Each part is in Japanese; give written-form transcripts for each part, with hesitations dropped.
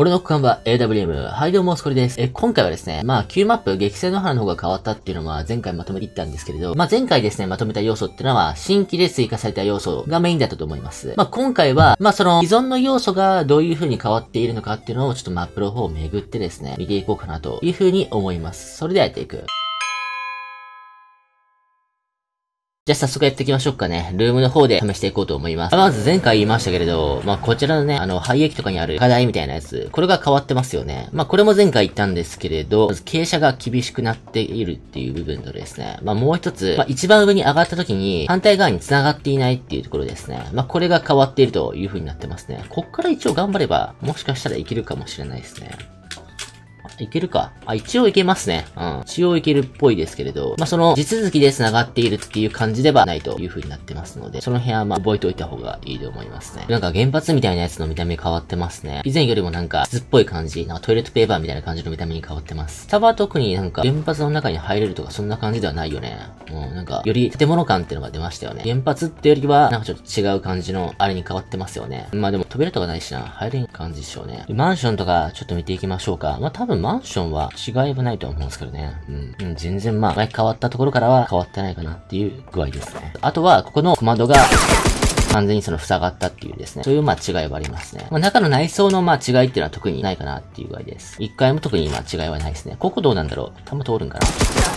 俺の区間は AWM。はい、どうも、スコリです。今回はですね、Q マップ、激戦の花の方が変わったっていうのは前回まとめていったんですけれど、前回ですね、まとめた要素っていうのは、新規で追加された要素がメインだったと思います。今回は、その既存の要素がどういう風に変わっているのかっていうのをちょっとマップの方を巡ってですね、見ていこうかなという風に思います。それではやっていく。じゃあ早速やっていきましょうかね。ルームの方で試していこうと思います。まず前回言いましたけれど、こちらのね、廃液とかにある課題みたいなやつ、これが変わってますよね。これも前回言ったんですけれど、まず傾斜が厳しくなっているっていう部分とですね、もう一つ、一番上に上がった時に反対側に繋がっていないっていうところですね。これが変わっているという風になってますね。こっから一応頑張れば、もしかしたらいけるかもしれないですね。いけるか。一応いけますね。一応いけるっぽいですけれど、その地続きで繋がっているっていう感じではないという風になってますので、その辺は覚えておいた方がいいと思いますね。なんか原発みたいなやつの見た目変わってますね。以前よりもなんか筒っぽい感じ、なんかトイレットペーパーみたいな感じの見た目に変わってます。下は特になんか原発の中に入れるとかそんな感じではないよね。なんかより建物感っていうのが出ましたよね。原発ってよりはなんかちょっと違う感じのあれに変わってますよね。でも扉とかないしな、入れん感じでしょうね。マンションとかちょっと見ていきましょうか。多分マンションは違いはないと思うんですけどね。全然前変わったところからは変わってないかなっていう具合ですね。あとは、ここの小窓が完全に塞がったっていうですね。そういう違いはありますね。中の内装の違いっていうのは特にないかなっていう具合です。一回も特に違いはないですね。ここどうなんだろう？弾通るんかな？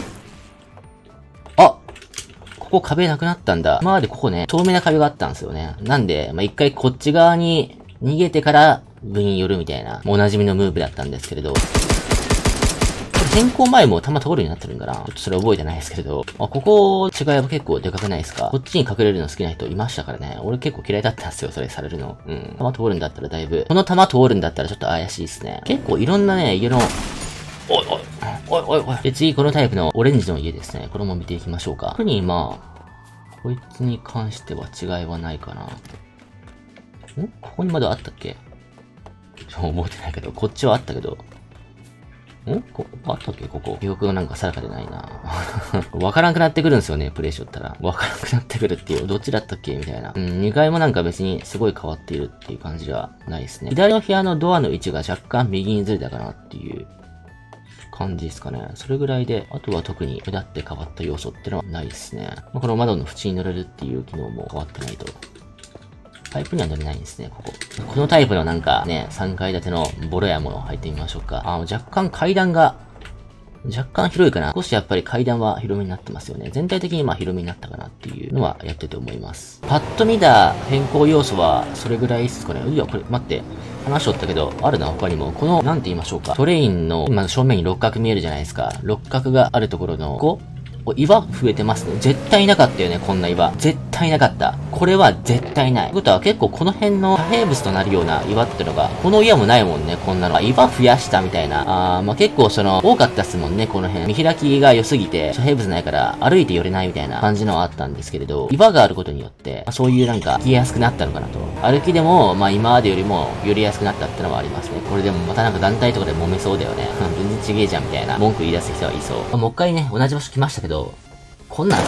あ！ここ壁なくなったんだ。今までここね、透明な壁があったんですよね。なんで、一回こっち側に逃げてから上に寄るみたいな、お馴染みのムーブだったんですけれど、変更前も弾通るようになってるんかな？ちょっとそれ覚えてないですけれど。ここ違いは結構でかくないですか？こっちに隠れるの好きな人いましたからね。俺結構嫌いだったんですよ、それされるの。弾通るんだったらだいぶ。この弾通るんだったらちょっと怪しいですね。結構いろんなね、家の、おい。で、次このタイプのオレンジの家ですね。これも見ていきましょうか。特にこいつに関しては違いはないかな。ここにまだあったっけ？覚えてないけど、こっちはあったけど。あったっけここ。記憶がなんか定かでないな。わからんくなってくるんですよね、プレイしよったら。わからんくなってくるっていう。どっちだったっけみたいな。2階もなんか別にすごい変わっているっていう感じではないですね。左の部屋のドアの位置が若干右にずれたかなっていう感じですかね。それぐらいで、あとは特に目立って変わった要素ってのはないですね。この窓の縁に乗れるっていう機能も変わってないと。タイプには乗れないんですね、ここ。このタイプのなんかね、3階建てのボロ屋もの入ってみましょうか。若干階段が、若干広いかな。少しやっぱり階段は広めになってますよね。全体的に広めになったかなっていうのはやってて思います。パッと見た変更要素はそれぐらいですかね。いや、これ待って。話しとったけど、あるな、他にも。この、なんて言いましょうか。トレインの、今正面に六角見えるじゃないですか。六角があるところの、ここ岩増えてますね。絶対なかったよね、こんな岩。絶対なかった。これは絶対ない。ということは結構この辺の遮蔽物となるような岩ってのが、この岩もないもんね、こんなの。岩増やしたみたいな。結構多かったっすもんね、この辺。見開きが良すぎて、遮蔽物ないから歩いて寄れないみたいな感じのはあったんですけれど、岩があることによって、そういうなんか、行きやすくなったのかなと。歩きでも、今までよりも寄りやすくなったってのはありますね。これでもまたなんか団体とかで揉めそうだよね。全然ちげえじゃんみたいな。文句言い出す人はいそう。もう一回ね、同じ場所来ましたけど、こんなん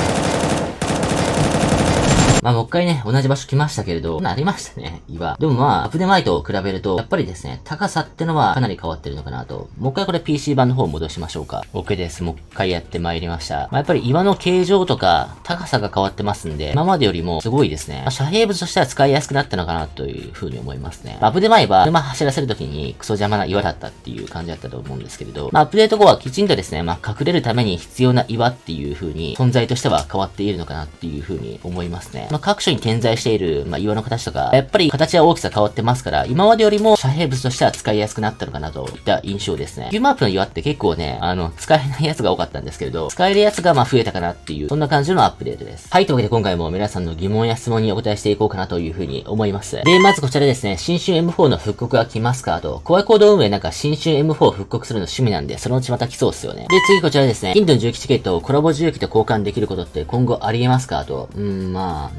もう一回ね、同じ場所来ましたけれど、ありましたね、岩。でもアップデ前と比べると、やっぱりですね、高さってのはかなり変わってるのかなと。もう一回これ PC 版の方戻しましょうか。OK です。もう一回やって参りました。やっぱり岩の形状とか、高さが変わってますんで、今までよりもすごいですね。遮蔽物としては使いやすくなったのかなという風に思いますね。アップデ前は、車走らせるときにクソ邪魔な岩だったっていう感じだったと思うんですけれど、アップデート後はきちんとですね、隠れるために必要な岩っていう風に、存在としては変わっているのかなっていう風に思いますね。各所に点在している、岩の形とか、やっぱり形や大きさ変わってますから、今までよりも遮蔽物としては使いやすくなったのかなといった印象ですね。Q マップの岩って結構ね、使えないやつが多かったんですけれど、使えるやつが増えたかなっていう、そんな感じのアップデートです。はい、というわけで今回も皆さんの疑問や質問にお答えしていこうかなというふうに思います。で、まずこちらですね、新春 M4 の復刻が来ますかと、怖い行動運営なんか新春 M4 復刻するの趣味なんで、そのうちまた来そうっすよね。で、次こちらですね、インドの重機チケットをコラボ重機と交換できることって今後ありえますかと、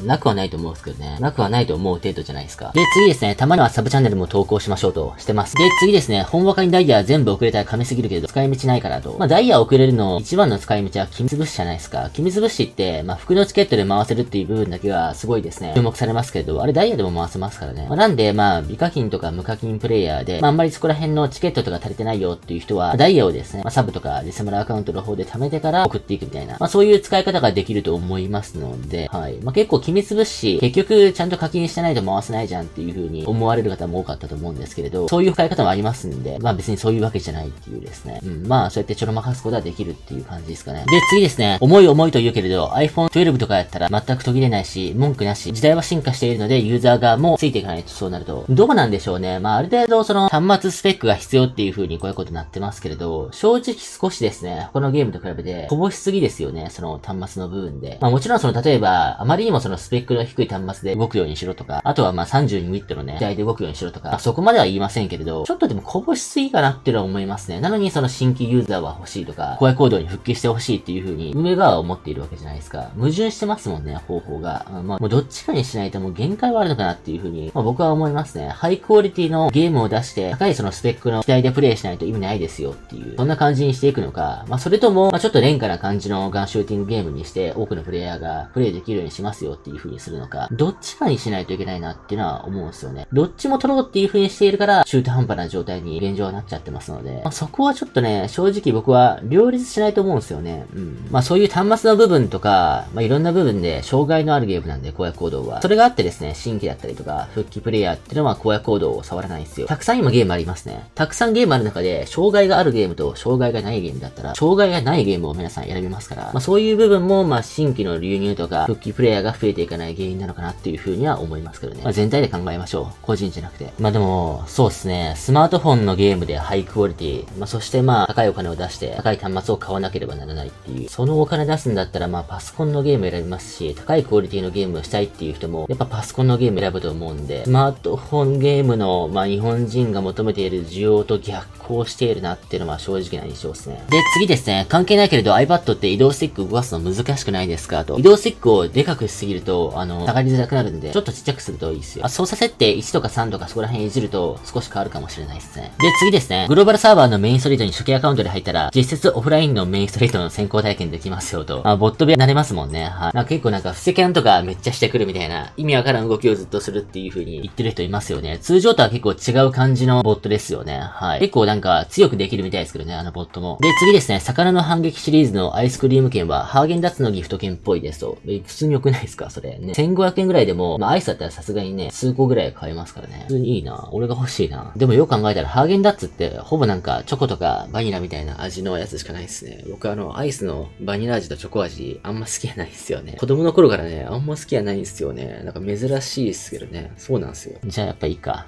なくはないと思うんですけどね。なくはないと思う程度じゃないですか。で、次ですね、たまにはサブチャンネルも投稿しましょうとしてます。で、次ですね、本若にダイヤ全部送れたら噛みすぎるけど、使い道ないからと。まあ、ダイヤ送れるの一番の使い道は機密物資じゃないですか。機密物資って、まあ、服のチケットで回せるっていう部分だけはすごいですね、注目されますけれど、あれダイヤでも回せますからね。まあ、なんで、まあ、美課金とか無課金プレイヤーで、まあ、あんまりそこら辺のチケットとか足りてないよっていう人は、ダイヤをですね、まあ、サブとかディセムラアカウントの方で貯めてから送っていくみたいな、まあ、そういう使い方ができると思いますので、はい。まあ、結構機密物資、結局ちゃんと課金してないと回せないじゃんっていう風に思われる方も多かったと思うんですけれど、そういう使い方もありますんで、まあ別にそういうわけじゃないっていうですね。まあそうやってちょろまかすことはできるっていう感じですかね。で、次ですね、重いと言うけれど、iPhone 12とかやったら全く途切れないし、文句なし、時代は進化しているので、ユーザー側もついていかないとそうなると。どうなんでしょうね。まあある程度その端末スペックが必要っていう風にこういうことになってますけれど、正直少しですね、他のゲームと比べて、こぼしすぎですよね、その端末の部分で。まあもちろんその例えば、あまりにもそのスペックの低い端末で動くようにしろとか、あとはまあ32ビットのね、時代で動くようにしろとか、そこまでは言いませんけれど、ちょっとでもこぼしすぎかなっていうのは思いますね。なのにその新規ユーザーは欲しいとか、荒野行動に復帰してほしいっていう風に、運営側は思っているわけじゃないですか。矛盾してますもんね、方法が。まあもうどっちかにしないともう限界はあるのかなっていう風に、まあ僕は思いますね。ハイクオリティのゲームを出して、高いそのスペックの機体でプレイしないと意味ないですよっていう、そんな感じにしていくのか、まあそれとも、まあちょっと廉価な感じのガンシューティングゲームにして、多くのプレイヤーがプレイできるようにしますよっていう風にするのか、どっちかにしないといけないなっていうのは思うんですよね。どっちも取ろうっていう風にしているから、中途半端な状態に現状はなっちゃってますので、まあ、そこはちょっとね、正直僕は両立しないと思うんですよね。まあそういう端末の部分とか、まあいろんな部分で障害のあるゲームなんで、荒野行動は。それがあってですね、新規だったりとか、復帰プレイヤーっていうのは荒野行動を触らないんですよ。たくさん今ゲームありますね。たくさんゲームある中で、障害があるゲームと障害がないゲームだったら、障害がないゲームを皆さん選びますから、まあそういう部分も、まあ新規の流入とか、復帰プレイヤーが増えていかない原因なのかなっていう風には思いますけどね。まあ全体で考えましょう。個人じゃなくて。まあでも、そうですね、スマートフォンのゲームでハイクオリティ、まあそしてまあ高いお金を出して高い端末を買わなければならないっていう、そのお金出すんだったらまあパソコンのゲーム選びますし、高いクオリティのゲームをしたいっていう人もやっぱパソコンのゲーム選ぶと思うんで、スマートフォンゲームのまあ日本人が求めている需要と逆行しているなっていうのは正直な印象ですね。で、次ですね、関係ないけれど iPad って移動スティック動かすの難しくないですかと。移動スティックをでかくしすぎると下がりづらくなるんで、ちょっとちっちゃくするといいですよ。操作設定1とか3とかそこら辺いじると少し変わるかもしれないですね。で、次ですね、グローバルサーバーのメインストリートに初期アカウントで入ったら、実質オフラインのメインストリートの先行体験できますよと。まあ、ボット部屋慣れますもんね。はい。まあ、結構なんか、布石キャンとかめっちゃしてくるみたいな、意味わからん動きをずっとするっていう風に言ってる人いますよね。通常とは結構違う感じのボットですよね。はい。結構なんか強くできるみたいですけどね、あのボットも。で、次ですね、魚の反撃シリーズのアイスクリーム券は、ハーゲンダッツのギフト券っぽいですと。普通に良くないですかそれ。ね。1500円ぐらいでも、まあ、アイスだったらさすがにね、数個ぐらい買えますからね。普通にいいな。俺が欲しいな。でもよく考えたら、ハーゲンダッツって、ほぼなんか、チョコとかバニラみたいな味のやつしかないですね。僕アイスのバニラ味とチョコ味、あんま好きじゃないですよね。子供の頃からね、あんま好きじゃないんですよね。なんか珍しいですけどね。そうなんですよ。じゃあやっぱいいか。